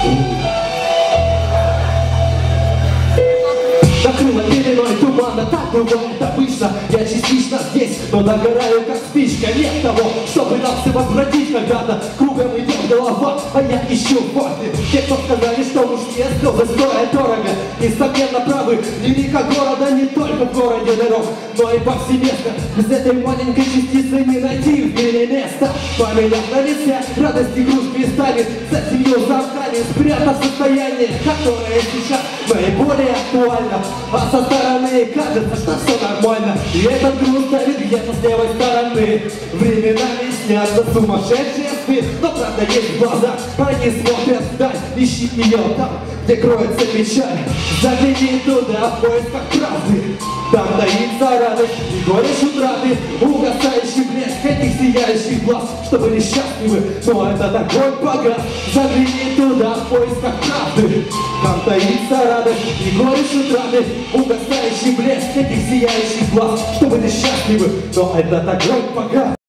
Накрыло пеленой тумана, так бывает обычно. Я частично здесь, но догораю как спичка. Нет того, чтобы нас и возвратить когда-то. Кругом идет голова, а я ищу факты. Те, кто сказали, что мужские слезы стоят дорого, несомненно правы. Велика города не только в городе дорог, но и повсеместно. Без этой маленькой частицы не найти в мире места. Поменяв на лице, радость и грусть перестанет. За семью замками спрятав состояние, которое сейчас наиболее актуально. А со стороны кажется, что все нормально. И этот груз давит где-то с левой стороны. Временами снятся сумасшедшие сны, но правда есть глаза, они смотрят вдаль. Ищи ее там, где кроется печаль. Загляни туда в поисках правды. Там таится радость и горечь утраты, угасающий блеск этих сияющих глаз, что были счастливы, но этот огонь погас. Загляни туда в поисках правды. Там таится радость и горечь утраты, угасающий блеск этих сияющих глаз, что были счастливы, но этот огонь погас.